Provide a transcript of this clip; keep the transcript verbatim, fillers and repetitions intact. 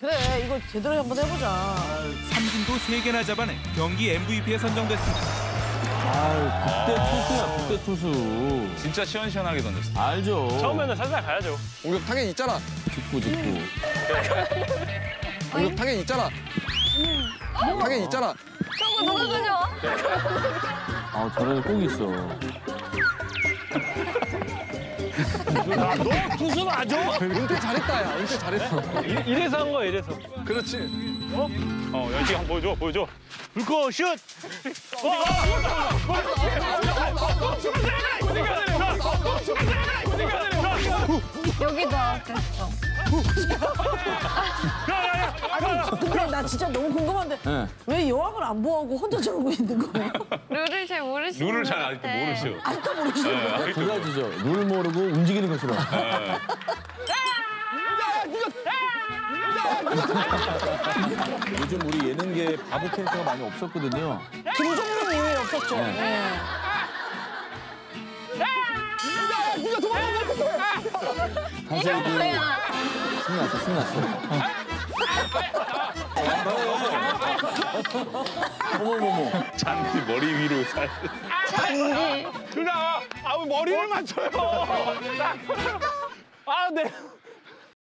그래, 이거 제대로 한번 해보자. 삼 진도 세 개나 잡아내 경기 엠브이피에 선정됐습니다. 아유, 그때 투수야, 그때 투수. 진짜 시원시원하게 던졌어. 알죠. 처음에는 살살 가야죠. 공격 타겟 있잖아. 짚고 짚고. 공격 타겟 있잖아. 타겟 있잖아. 저거 누가 가져와? 아, 저런 애꼭 있어. 야, 너 투수 맞아? 은퇴 잘했다, 야. 은퇴 잘했어. 이- 이래서 한 거야, 이래서. 그렇지. 어? 어, 연식 한번 보여줘, 보여줘. 불꽃 슛! 여기도 아웃됐어. 근데 나 진짜 너무 궁금한데 네. 왜 여왕을 안 보호하고 혼자 저러고 있는 거예요? 룰을 잘 모르시는 룰을 것 잘 아직도 같아. 모르시오. 아직도 모르시는 거예요? 두 가지죠. 룰 모르고 움직이는 거 싫어. 요즘 우리 예능계 바보 캐릭터가 많이 없었거든요. 김종민 이후에 없었죠. 네. 네. 한세이도 신났어, 신났어. 어머머머. 잔디 머리 위로 살. 잔디. 누나, 아, 왜 머리를 맞춰요? 아, 네.